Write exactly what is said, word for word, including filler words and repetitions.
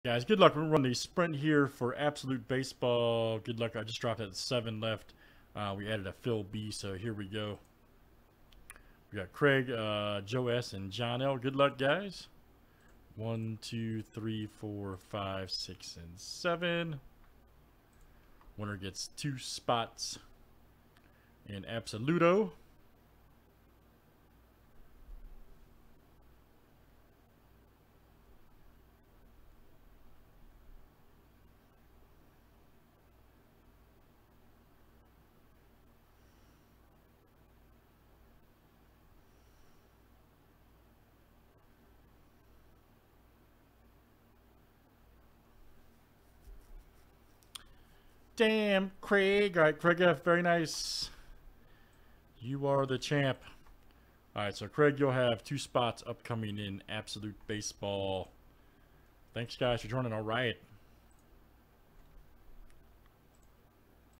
Guys, good luck. We're running the sprint here for Absolute Baseball. Good luck. I just dropped at seven left. Uh, we added a Phil B, so here we go. We got Craig, uh, Joe S, and John L. Good luck, guys. One, two, three, four, five, six, and seven. Winner gets two spots in Absoluto. Damn, Craig. All right, Craig F, very nice. You are the champ. All right, so Craig, you'll have two spots upcoming in Absolute Baseball. Thanks, guys, for joining. All right.